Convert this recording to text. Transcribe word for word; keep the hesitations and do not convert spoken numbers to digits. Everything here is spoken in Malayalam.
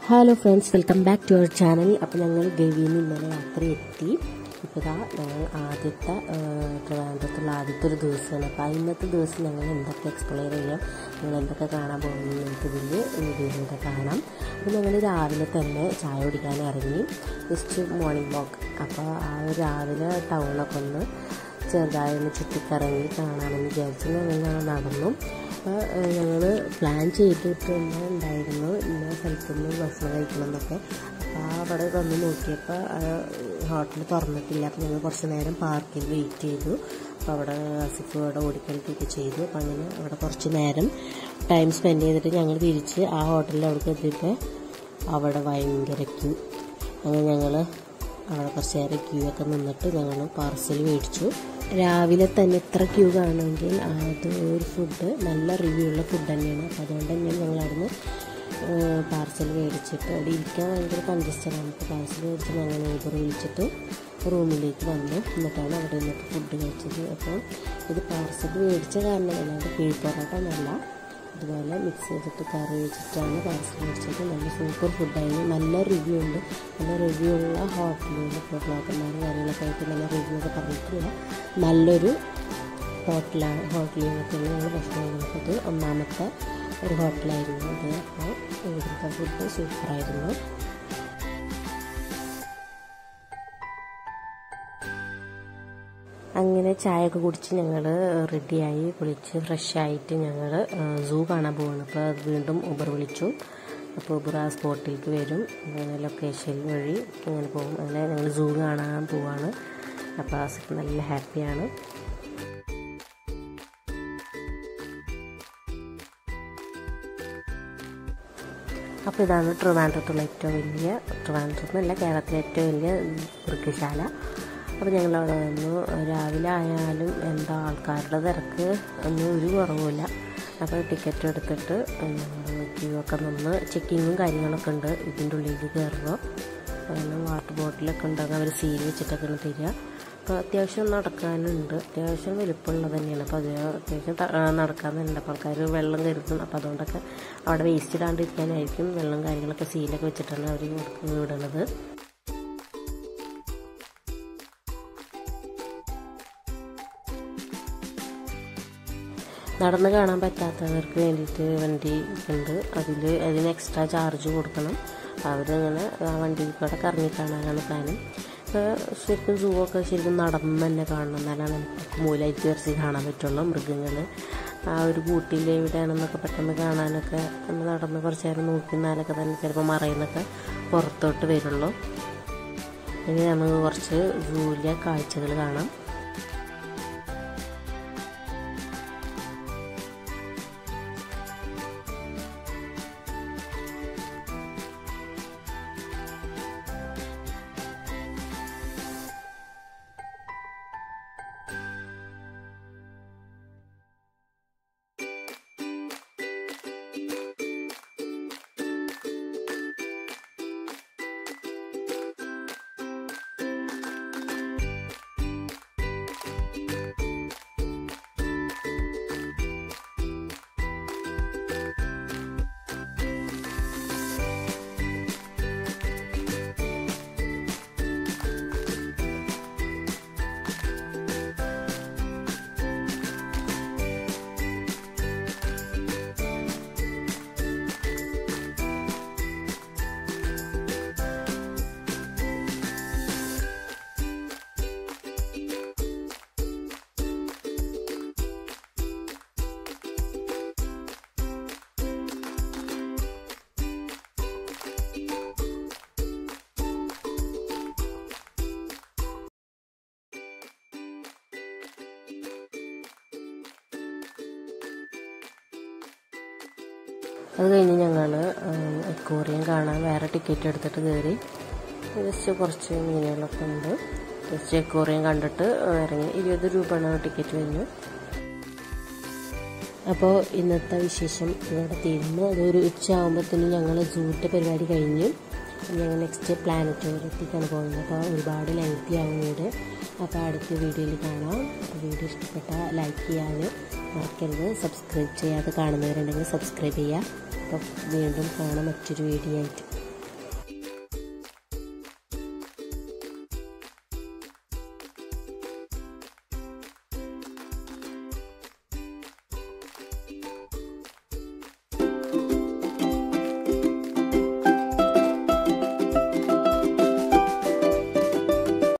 Hello friends, welcome back to our channel. അപ്പോൾ ഞങ്ങൾ ഗവിയിൽ നിന്ന് ഇന്നലെ യാത്ര എത്തി. ഇപ്പോൾ ഇതാ ഞങ്ങൾ ആദ്യത്തെ ട്രിവാൻഡ്രത്തുള്ള ആദ്യത്തെ ഒരു ദിവസമാണ്. അപ്പോൾ ഇന്നത്തെ ദിവസം ഞങ്ങൾ എന്തൊക്കെ എക്സ്പ്ലോർ ചെയ്യാം, ഞങ്ങൾ എന്തൊക്കെ കാണാൻ പോകുന്നത് നിങ്ങൾക്ക് ഇതിൽ വീഡിയോയിലൂടെ കാണാം. അപ്പോൾ ഞങ്ങൾ രാവിലെ തന്നെ ചായ കുടിക്കാൻ ഇറങ്ങി, ജസ്റ്റ് മോർണിംഗ് വാക്ക്. അപ്പോൾ ആ ഒരു രാവിലെ ടൗണൊക്കെ ഒന്ന് ചെറുതായി ഒന്ന് ചുറ്റിക്കറങ്ങി കാണാമെന്ന് വിചാരിച്ചു ഞങ്ങൾ നടന്നു. അപ്പോൾ ഞങ്ങൾ പ്ലാൻ ചെയ്തിട്ടുണ്ട് ഉണ്ടായിരുന്നു ഇന്ന സ്ഥലത്തുനിന്ന് ഭക്ഷണം കഴിക്കണം എന്നൊക്കെ. അപ്പോൾ അവിടെ വന്ന് നോക്കിയപ്പോൾ ഹോട്ടൽ തുറന്നിട്ടില്ല. അപ്പോൾ ഞങ്ങൾ കുറച്ച് നേരം പാർക്കിൽ വെയിറ്റ് ചെയ്തു. അപ്പോൾ അവിടെ ആസിഫ് അവിടെ ഓടിക്കളിക്കുകയൊക്കെ ചെയ്തു. അപ്പോൾ അങ്ങനെ അവിടെ കുറച്ച് നേരം ടൈം സ്പെൻഡ് ചെയ്തിട്ട് ഞങ്ങൾ തിരിച്ച് ആ ഹോട്ടലിൽ അവിടേക്ക് എത്തിയപ്പോൾ അവിടെ ഭയങ്കര ക്യൂ. അങ്ങനെ ഞങ്ങൾ അവിടെ കുറച്ച് നേരം ക്യൂ ഒക്കെ നിന്നിട്ട് ഞങ്ങൾ പാർസൽ മേടിച്ചു. രാവിലെ തന്നെ ഇത്ര ക്യൂ കാണുമെങ്കിൽ അത് ഒരു ഫുഡ് നല്ല റിവ്യൂ ഉള്ള ഫുഡ് തന്നെയാണ്. അപ്പോൾ അതുകൊണ്ട് തന്നെ ഞങ്ങൾ അവിടുന്ന് പാർസൽ മേടിച്ചിട്ട് അവിടെ ഇരിക്കാൻ ഭയങ്കര കൺജസ്റ്റഡാണ്. അപ്പോൾ പാർസൽ മേടിച്ച് ഞങ്ങൾ ഊബർ വിളിച്ചിട്ട് റൂമിലേക്ക് വന്നു. എന്നിട്ടാണ് അവിടെ നിന്നൊക്കെ ഫുഡ് കഴിച്ചത്. അപ്പോൾ ഇത് പാർസൽ മേടിച്ച കാരണം അല്ലാണ്ട് കിഴി പൊറോട്ട എന്നല്ല, അതുപോലെ മിക്സ് ചെയ്തിട്ട് കറി വെച്ചിട്ടാണ് പാർസൽ മേടിച്ചത്. നല്ല സൂപ്പർ ഫുഡായിരുന്നു. നല്ല റിവ്യൂ ഉണ്ട്. നല്ല റിവ്യൂ ഉള്ള ഹോട്ടലുകൾ ഇപ്പോൾ ബ്ലോഗർമാരും കാര്യങ്ങളൊക്കെ ആയിട്ട് നല്ല റിവ്യൂ ഒക്കെ പറഞ്ഞിട്ടുള്ള നല്ലൊരു ഹോട്ടലാണ്. ഹോട്ടലിൽ നിന്നൊക്കെയാണ് ഞങ്ങൾ ഭക്ഷണം കഴിച്ചത്. ഒന്നാമത്തെ ഒരു ഹോട്ടലായിരുന്നു അത്. അപ്പോൾ ഇവിടുത്തെ ഫുഡ് സൂപ്പറായിരുന്നു. അങ്ങനെ ചായയൊക്കെ കുടിച്ച് ഞങ്ങൾ റെഡിയായി കുളിച്ച് ഫ്രഷായിട്ട് ഞങ്ങൾ സൂ കാണാൻ പോവാണ്. അപ്പോൾ അത് വീണ്ടും ഊബർ വിളിച്ചു. അപ്പോൾ ഊബർ ആ സ്പോട്ടിലേക്ക് വരും, അങ്ങനെ ലൊക്കേഷൻ വഴി അങ്ങനെ പോകും. അങ്ങനെ ഞങ്ങൾ സൂ കാണാൻ പോവാണ്. അപ്പോൾ ആസിഫ് നല്ല ഹാപ്പിയാണ്. അപ്പോൾ ഇതാണ് ട്രിവാൻഡ്രത്തുള്ള ഏറ്റവും വലിയ, ട്രിവാൻഡ്രത്തുനിന്നല്ല കേരളത്തിലെ ഏറ്റവും വലിയ മൃഗശാല. അപ്പോൾ ഞങ്ങളവിടെ വന്നു. രാവിലെ ആയാലും എന്താ ആൾക്കാരുടെ തിരക്ക് ഒന്നും ഒരു കുറവുമില്ല. അപ്പോൾ ടിക്കറ്റ് എടുത്തിട്ട് ക്യൂ ഒക്കെ നിന്ന് ചെക്കിങ്ങും കാര്യങ്ങളൊക്കെ ഉണ്ട്. ഇതിൻ്റെ ഉള്ളിലേക്ക് കയറുമ്പോൾ അങ്ങനെ വാട്ടർ ബോട്ടിലൊക്കെ ഉണ്ടാകും, അവർ സീൽ വെച്ചിട്ടൊക്കെയാണ് തരിക. അപ്പോൾ അത്യാവശ്യം നടക്കാനുണ്ട്, അത്യാവശ്യം വലിപ്പമുള്ളത് തന്നെയാണ്. അപ്പോൾ അത് അത്യാവശ്യം നടക്കാൻ തന്നെ അപ്പോൾ ആൾക്കാർ വെള്ളം കരുതും. അപ്പോൾ അതുകൊണ്ടൊക്കെ അവിടെ വേസ്റ്റ് ഇടാണ്ടിരിക്കാനായിരിക്കും വെള്ളം കാര്യങ്ങളൊക്കെ സീലൊക്കെ വെച്ചിട്ടാണ് അവർ വിടുന്നത്. നടന്ന് കാണാൻ പറ്റാത്തവർക്ക് വേണ്ടിയിട്ട് വണ്ടി ഉണ്ട്. അതിൽ അതിന് എക്സ്ട്രാ ചാർജ് കൊടുക്കണം. അവരങ്ങനെ ആ വണ്ടിയിൽ കൂടെ കറങ്ങി കാണാനാണ് പ്ലാനും. ഇപ്പോൾ ശരിക്കും സൂ ഒക്കെ ശരിക്കും നടന്ന് തന്നെ കാണണം, എന്നാലാണ് നമുക്ക് മൂലമായിട്ട് വരച്ച് കാണാൻ പറ്റുള്ളൂ. മൃഗങ്ങൾ ആ ഒരു കൂട്ടിൽ എവിടെയാണെന്നൊക്കെ പെട്ടെന്ന് കാണാനൊക്കെ നമ്മൾ നടന്ന് കുറച്ച് നേരം നോക്കിന്നാലൊക്കെ തന്നെ ചിലപ്പോൾ മറയുന്നൊക്കെ പുറത്തോട്ട് വരുള്ളൂ. ഇനി നമുക്ക് കുറച്ച് സൂവിലെ കാഴ്ചകൾ കാണാം. അത് കഴിഞ്ഞ് ഞങ്ങൾ അക്വേറിയം കാണാൻ വേറെ ടിക്കറ്റ് എടുത്തിട്ട് കയറി. ജസ്റ്റ് കുറച്ച് മീനുകളൊക്കെ ഉണ്ട്. ജസ്റ്റ് അക്വേറിയം കണ്ടിട്ട് ഇറങ്ങി. ഇരുപത് രൂപയാണ് ടിക്കറ്റ് കഴിഞ്ഞു. അപ്പോൾ ഇന്നത്തെ വിശേഷം ഇവിടെ തീരുന്നു. അതൊരു ഉച്ച ആകുമ്പോഴത്തേനും ഞങ്ങൾ സൂവിൻ്റെ പരിപാടി കഴിഞ്ഞ് ഞങ്ങൾ നെക്സ്റ്റ് പ്ലാനറ്റോറിയത്തിലേക്കാണ് പോകുന്നത്. അപ്പോൾ ഒരുപാട് ലെങ്തി ആവും വീട്. അപ്പോൾ അടുത്ത വീഡിയോയിൽ കാണാം. അപ്പോൾ വീഡിയോ ഇഷ്ടപ്പെട്ടാൽ ലൈക്ക് ചെയ്യാൻ മറക്കരുത്. സബ്സ്ക്രൈബ് ചെയ്യാതെ കാണുന്നവരുണ്ടെങ്കിൽ സബ്സ്ക്രൈബ് ചെയ്യുക. അപ്പോൾ വീണ്ടും കാണാം മറ്റൊരു വീഡിയോ ആയിട്ട്.